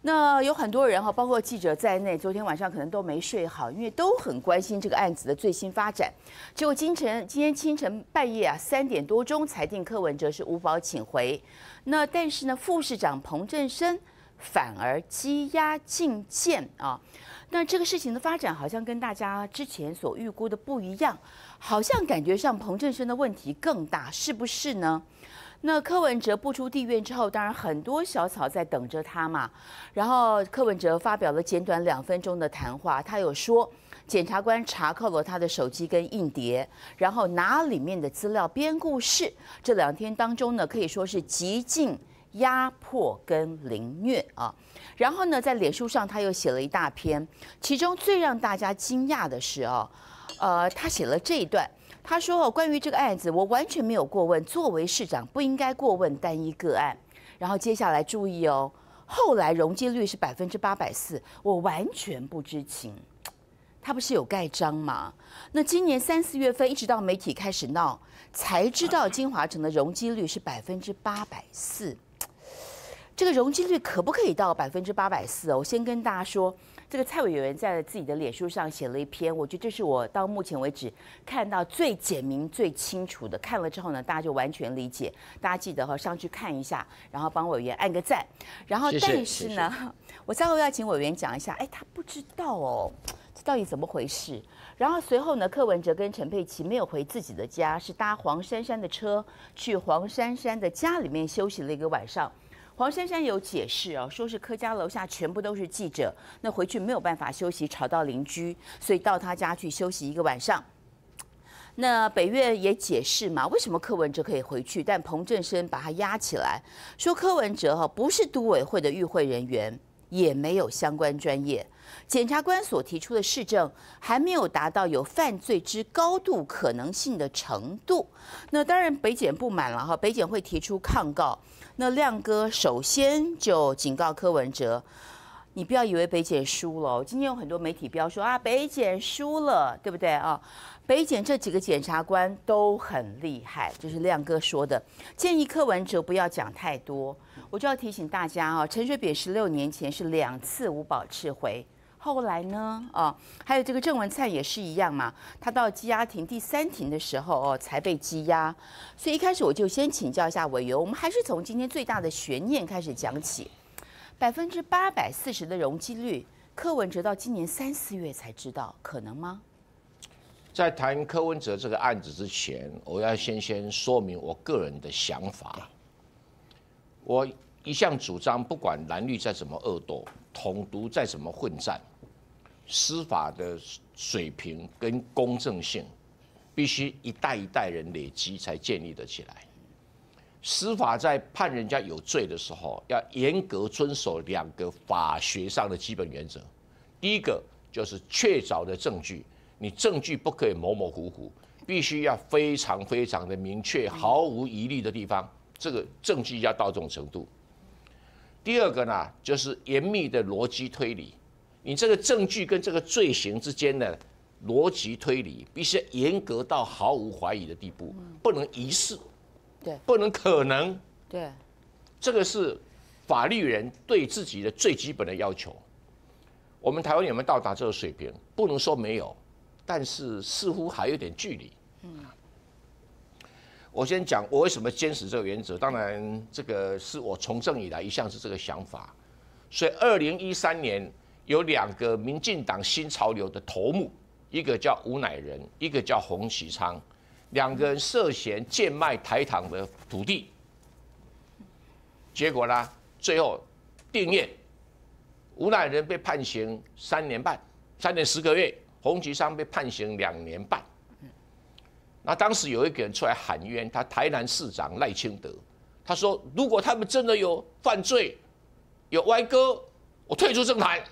那有很多人哈，包括记者在内，昨天晚上可能都没睡好，因为都很关心这个案子的最新发展。结果今天清晨半夜啊3点多钟裁定柯文哲是无保请回。那但是呢，副市长彭振声反而羁押禁见啊。那这个事情的发展好像跟大家之前所预估的不一样，好像感觉上彭振声的问题更大，是不是呢？那柯文哲步出地院之后，当然很多小草在等着他嘛。然后柯文哲发表了简短2分钟的谈话，他有说，检察官查扣了他的手机跟硬碟，然后拿里面的资料编故事。这2天当中呢，可以说是极尽压迫跟凌虐啊。然后呢，在脸书上他又写了一大篇，其中最让大家惊讶的是他写了这一段。他说：“关于这个案子，我完全没有过问，作为市长不应该过问单一个案。”然后接下来注意哦，后来容积率是840%，我完全不知情。他不是有盖章吗？那今年3、4月份一直到媒体开始闹，才知道金华城的容积率是840%。这个容积率可不可以到840%哦？我先跟大家说。这个蔡委员在自己的脸书上写了一篇，我觉得这是我到目前为止看到最简明、最清楚的。看了之后呢，大家就完全理解。大家记得上去看一下，然后帮委员按个赞。然后，但是呢，我稍后要请委员讲一下，他不知道哦，这到底怎么回事？然后随后呢，柯文哲跟陈佩琪没有回自己的家，是搭黄珊珊的车去黄珊珊的家里面休息了一个晚上。黄珊珊有解释哦，说是柯家楼下全部都是记者，那回去没有办法休息，吵到邻居，所以到他家去休息一个晚上。那北院也解释嘛，为什么柯文哲可以回去，但彭振声把他压起来，说柯文哲不是都委会的与会人员，也没有相关专业，检察官所提出的事证还没有达到有犯罪之高度可能性的程度。那当然北检不满了哈，北检会提出抗告。那亮哥首先就警告柯文哲，你不要以为北检输了。今天有很多媒体标说北检输了，对不对啊？北检这几个检察官都很厉害，这是亮哥说的。建议柯文哲不要讲太多。我就要提醒大家陈水扁16年前是2次无保释回。后来呢？还有这个郑文灿也是一样嘛，他到羁押庭第3庭的时候才被羁押。所以一开始我就先请教一下委员，我们还是从今天最大的悬念开始讲起。840%的容积率，柯文哲到今年3、4月才知道，可能吗？ 在谈柯文哲这个案子之前，我要先说明我个人的想法。我一向主张，不管蓝绿再怎么恶斗，统独再怎么混战，司法的水平跟公正性，必须一代一代人累积才建立得起来。司法在判人家有罪的时候，要严格遵守2个法学上的基本原则。第一个就是确凿的证据，你证据不可以模模糊糊，必须要非常非常的明确，毫无疑虑的地方，这个证据要到这种程度。第二个呢，就是严密的逻辑推理，你这个证据跟这个罪行之间的逻辑推理，必须严格到毫无怀疑的地步，不能疑似， 对， 不能可能， 对， 这个是法律人对自己的最基本的要求。我们台湾有没有到达这个水平？不能说没有，但是似乎还有点距离。我先讲我为什么坚持这个原则。当然，这个是我从政以来一向是这个想法。所以，2013年有2个民进党新潮流的头目，一个叫吴乃仁，一个叫洪启昌，2个人涉嫌贱卖台糖的土地。结果呢，最后定谳，吴乃仁被判刑3年半，3年10个月；洪启昌被判刑2年半。那当时有一个人出来喊冤，他台南市长赖清德，他说：“如果他们真的有犯罪、有歪歌，我退出政坛。”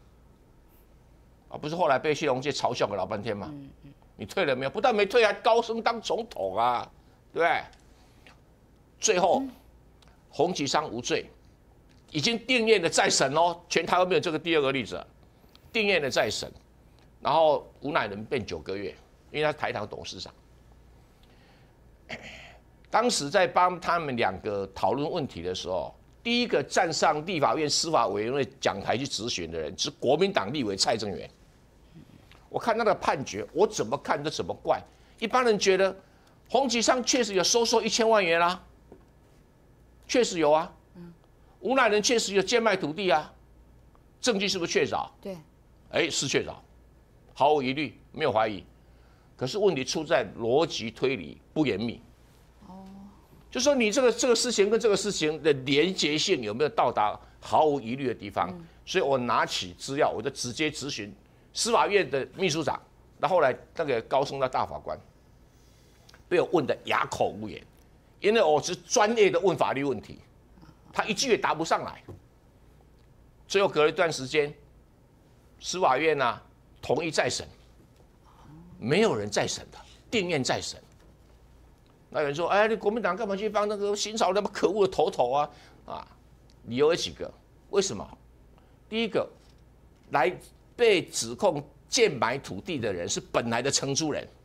不是后来被谢龙介嘲笑个老半天吗？你退了没有？不但没退，还高升当总统啊，对不对？最后，洪启昌无罪，已经定谳的再审哦，全台湾没有这个第2个例子，定谳的再审，然后吴乃仁变9个月，因为他是台糖董事长。当时在帮他们2个讨论问题的时候， 第一个站上立法院司法委员会讲台去质询的人是国民党立委蔡正元。我看他的判决，我怎么看都怎么怪。一般人觉得洪吉昌确实有收受1000万元啦，确实有啊。吴乃仁确实有贱卖土地啊，证据是不是确凿？ 对， 是确凿，毫无疑虑，没有怀疑。可是问题出在逻辑推理不严密。就说你这个事情跟这个事情的连结性有没有到达毫无疑虑的地方？所以我拿起资料，我就直接质询司法院的秘书长。那后来那个高升的大法官被我问得哑口无言，因为我是专业的问法律问题，他一句也答不上来。最后隔了一段时间，司法院呢同意再审，没有人再审的，定验再审。那有人说：“哎，你国民党干嘛去帮那个新潮那么可恶的头啊？”理由有几个。为什么？第一个，来被指控贱买土地的人是本来的承租人。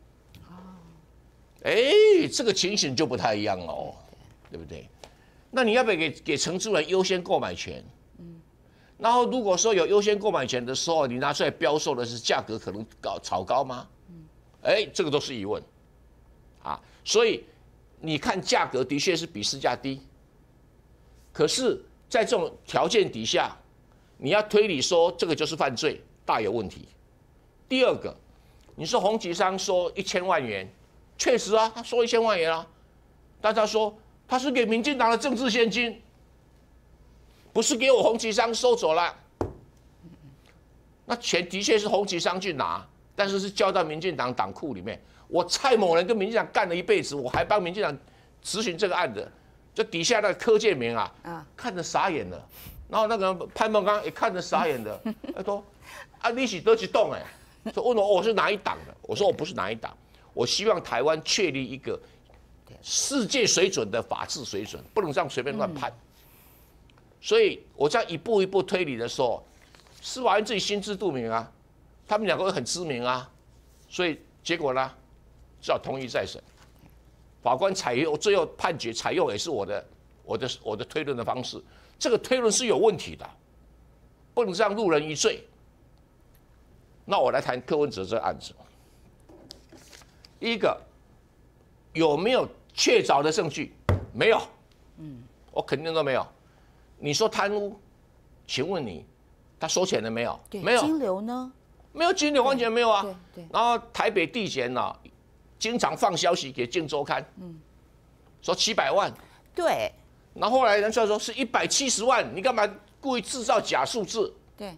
这个情形就不太一样哦，对不对？那你要不要给承租人优先购买权？然后如果说有优先购买权的时候，你拿出来标售的是价格可能炒高吗？这个都是疑问。所以你看价格的确是比市价低，可是，在这种条件底下，你要推理说这个就是犯罪，大有问题。第二个，你说洪吉昌说1000万元，确实啊，他说1000万元啊，但他说他是给民进党的政治现金，不是给我洪吉昌收走了。那钱的确是洪吉昌去拿，但是是交到民进党党库里面。我蔡某人跟民进党干了一辈子，我还帮民进党执行这个案子，就底下那个柯建明看得傻眼了，然后那个潘孟刚也看得傻眼了，他说你是哪一党说问我是哪一党的，我说我不是哪一党，我希望台湾确立一个世界水准的法治水准，不能这样随便乱判。所以我在一步一步推理的时候，司法院自己心知肚明啊，他们两个很知名啊，所以结果呢？只好同意再审，法官最后判决采用也是我的推论的方式，这个推论是有问题的，不能让路人一罪。那我来谈柯文哲这个案子，第一个有没有确凿的证据？没有，我肯定都没有。你说贪污，请问你他收钱了没有？没有。 金流呢？ 没有金流，完全没有啊。 对。 然后台北地检经常放消息给《镜周刊》，说700万， 对。 然后后来人出来说是170万，你干嘛故意制造假数字？ 对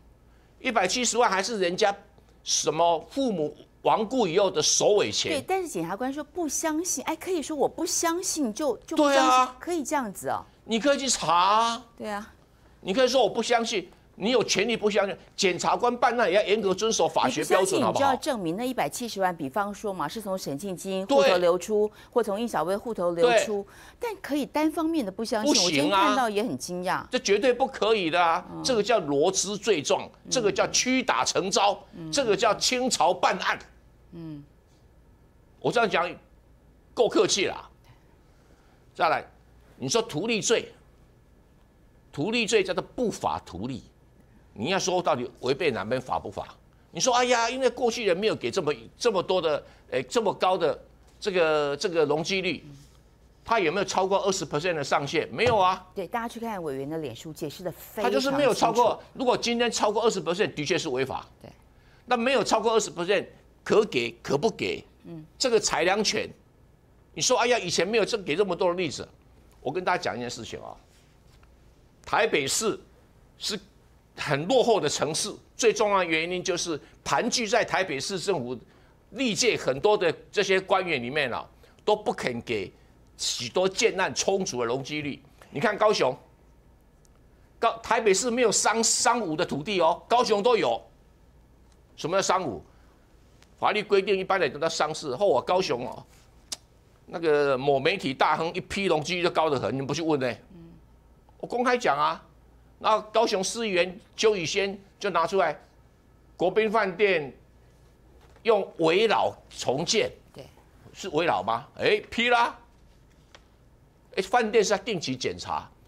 ，170万还是人家什么父母亡故以后的首尾钱？ 对，但是检察官说不相信，可以说我不相信就不对啊， 可以这样子哦。 你可以去查。 对啊， 你可以说我不相信。你有权利不相信，检察官办案也要严格遵守法学标准，好不好？ 你就要证明那170万，比方说嘛，是从沈庆金户头流出，或从应小薇户头流出，但可以单方面的不相信。 不行啊！ 我今天看到也很惊讶， 这绝对不可以的啊！这个叫罗织罪状，这个叫屈打成招，这个叫清朝办案。我这样讲够客气了。再来，你说图利罪，图利罪叫做不法图利。你要说到底违背哪边法不法？你说哎呀，因为过去人没有给这么多的这么高的这个容积率，他有没有超过20% 的上限？没有啊。 对，大家去看委员的脸书解释的非常他就是没有超过。如果今天超过20%，的确是违法。 对。 那没有超过20%，可给可不给？这个裁量权，你说哎呀，以前没有给这么多的例子。我跟大家讲一件事情啊，台北市是很落后的城市，最重要的原因就是盘踞在台北市政府历届很多的这些官员里面都不肯给许多建案充足的容积率。你看高雄，台北市没有商务的土地哦，高雄都有。什么叫商务？法律规定一般人都叫商事。后我高雄那个某媒体大亨一批容积率就高得很，你们不去问呢？我公开讲啊。那高雄市议员邱宇轩就拿出来，国宾饭店用危老重建， 对， 是危老吗？批啦。饭店是要定期检查，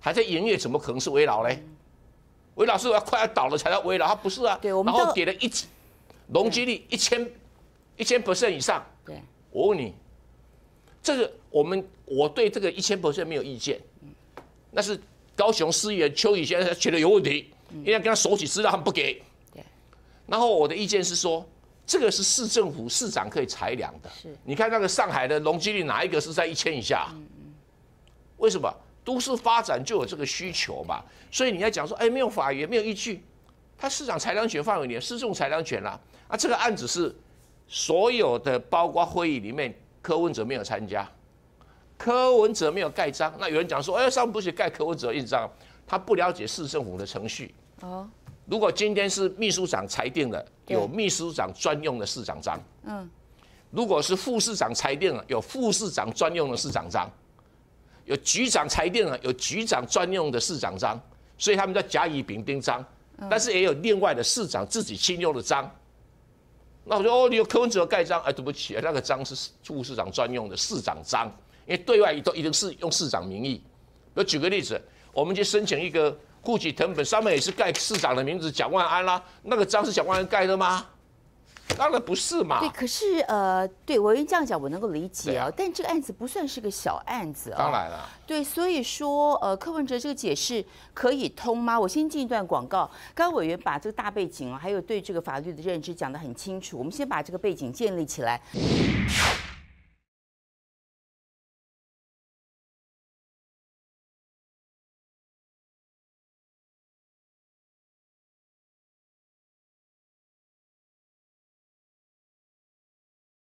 还在营业，怎么可能是危老嘞？危老是快要倒了才叫危老，它不是啊。 对，我们然后给了容积率1000% 以上。 对， 我问你，这个我对这个1000% 没有意见，那是高雄市议员邱宇先生觉得有问题，因为跟他索取资料他们不给。 对， 然后我的意见是说，这个是市政府市长可以裁量的。 是， 你看那个上海的容积率哪一个是在1000以下？为什么？都市发展就有这个需求嘛，所以你要讲说，哎，没有法源，没有依据，他市长裁量权范围里，市政裁量权啦。啊，这个案子是所有的，包括会议里面，柯文哲没有参加，柯文哲没有盖章。那有人讲说，哎，上不去盖柯文哲印章，他不了解市政府的程序。哦，如果今天是秘书长裁定了，有秘书长专用的市长章。嗯，如果是副市长裁定了，有副市长专用的市长章。有局长裁定了，有局长专用的市长章，所以他们叫甲乙丙丁章，但是也有另外的市长自己亲用的章。那我说哦，你有柯文哲盖章，哎，对不起，那个章是副市长专用的市长章，因为对外都一定是用市长名义。我举个例子，我们去申请一个户籍誊本，上面也是盖市长的名字蒋万安啦，那个章是蒋万安盖的吗？当然不是嘛。 对，可是对我这样讲我能够理解啊，但这个案子不算是个小案子啊。 当然了。 对，所以说柯文哲这个解释可以通吗？我先进一段广告。刚刚委员把这个大背景啊，还有对这个法律的认知讲得很清楚，我们先把这个背景建立起来。